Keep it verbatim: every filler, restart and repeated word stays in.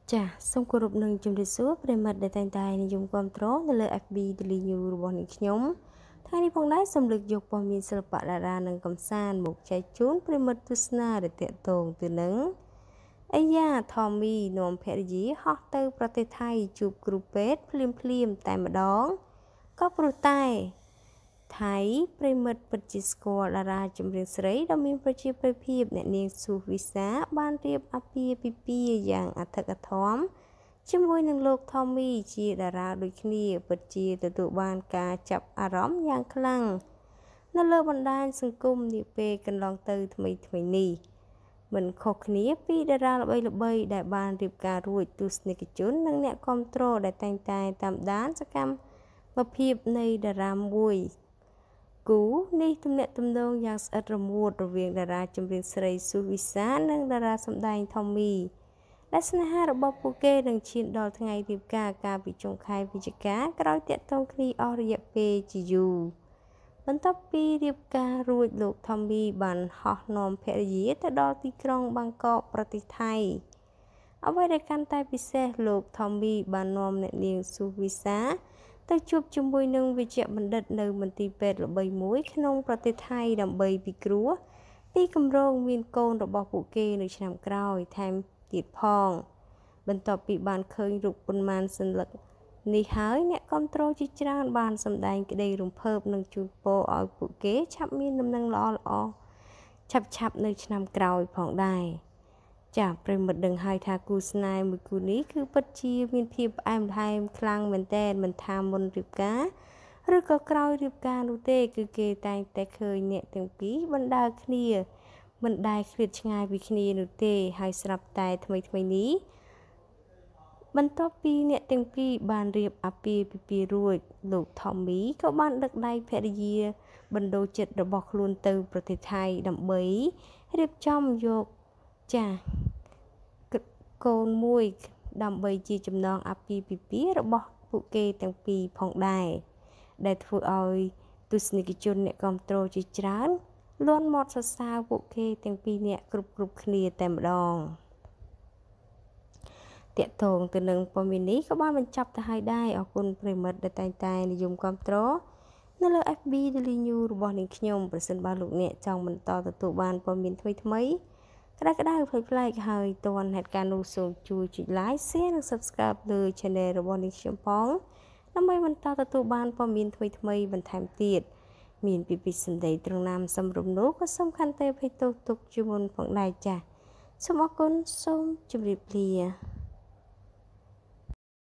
ចាសសូមគោរពនឹងជំរាបសួរប្រិមត្តដែលតែងតែនិយមគាំទ្រនៅលើ เอฟ บี Daily News របស់នាងខ្ញុំថ្ងៃនេះផងដែរសូមលើកយកព័ត៌មានសិល្បៈតារានិងកំសាន្តមកចែកជូនប្រិមត្តទស្សនាដែលតាក់ទងទៅនឹងអាយ៉ាថមមីនាំភរិយាហោះទៅប្រទេសថៃជួបគ្រូពេទ្យភ្លាមភ្លាមតែម្ដងក៏ព្រោះតែថៃប្រិមិត្តពិតជាស្គាល់តារាចម្រៀងស្រីដ៏មានប្រជាប្រិយភាពអ្នកនាងស៊ូវិសាបានរៀបអាពាហ៍ពិពាហ៍យ៉ាងអធិកអធមជាមួយនឹងលោកថមមីជាតារាដូចគ្នាពិតជាទទួលបានការចាប់អារម្មណ៍យ៉ាងខ្លាំងនៅលើបណ្ដាញសង្គមនាពេលកន្លងទៅថ្មីថ្មីនេះមិនខុសគ្នាពីតារាល្បីៗដែលបានរៀបការរួចទស្សនិកជននិងអ្នកគាំទ្រដែលតែងតែតាមដានសកម្មភាពនៃតារាមួយគូនេះទំនាក់ទំនងយ៉ាងស្អិតរមួតរវាងតារាចម្រៀងស្រីស៊ូវិសានិងតារាសម្ដែងថមមីដែលស្នេហារបស់ពួកគេនឹងឈានដល់ថ្ងៃរៀបការកាលពីចុងខែវិច្ឆិកាក្រោយតាក់ទងគ្នាអស់រយៈពេលជាយូរបន្ទាប់ពីរៀបការរួចលោកថមមីបានហោះនាំភរិយាទៅដល់ទីក្រុងបាងកកប្រទេសថៃអ្វីដែលកាន់តែពិសេសលោកថមមីបាននាំអ្នកនាងស៊ូវិសាទៅជួបជាមួយនឹងវេជ្ជបណ្ឌិតនៅមន្ទីរពេទ្យល្បីមួយក្នុងប្រទេសថៃដើម្បីពិគ្រោះពីគម្រោងមានកូនរបស់ពួកគេនៅឆ្នាំក្រោយថែមទៀតផងបន្ទាប់ពីបានឃើញរូបប៉ុន្មានសន្លឹកនេះហើយអ្នកគាំទ្រជាច្រើនបានសម្ដែងក្តីរំភើបនិងជូនពរឲ្យពួកគេឆាប់មានដំណឹងល្អល្អឆាប់ឆាប់នៅឆ្នាំក្រោយផងដែរចាប្រិមិត្តដឹងហើយថាគូស្នេហ៍មួយគូនេះគឺពិតជាមានភាពផ្អែមល្ហែមខ្លាំងមែនទែនមិនថាមុនរៀបការឬក៏ក្រោយរៀបការនោះទេគឺគេតែងតែឃើញអ្នកទាំងពីរបណ្ដើរគ្នាមិនដែលឃ្លាតឆ្ងាយពីគ្នានោះទេហើយស្រាប់តែថ្មីថ្មីនេះបន្ទាប់ពីអ្នកទាំងពីរបានរៀបអាពាហ៍ពិពាហ៍រួចលោកថមមីក៏បានដឹកដៃភរិយាបណ្ដូលចិត្តរបស់ខ្លួនទៅប្រទេសថៃដើម្បីរៀបចំយកចាកូនមួយដើម្បីជាចំណងអាពាហ៍ពិពាហ៍របស់ពួកគេទាំងពីរផងដែរដែលធ្វើឲ្យទស្សនិកជនអ្នកគាំទ្រជាច្រើនលន់មាត់សរសើរពួកគេទាំងពីរអ្នកគ្រប់គ្រប់គ្នាតែម្ដងតាក់ទងទៅនឹងព័ត៌មាននេះក៏បានបញ្ចប់ទៅហើយដែរអរគុណប្រិមិត្តដែលតែងតែនិយមគាំទ្រនៅលើ เอฟ บี Daily News របស់នាងខ្ញុំប្រសិនបើលោកអ្នកចង់បន្តទទួលបានព័ត៌មានថ្មីថ្មីក្តៅក្តៅផ្លែកៗហើយទាន់ហេតុការណ៍នោះសូមជួយចុច Like Share និង Subscribe លើ Channel របស់នាងខ្ញុំផងដើម្បីបន្តទទួលបានព័ត៌មានថ្មីថ្មីបន្ថែមទៀតមានពីពីសម្ដីត្រង់ណាមសំរុំនោះក៏សំខាន់តែភ័យទោសទុកជាមុនផងដែរចា៎សូមអរគុណសូមជម្រាបលា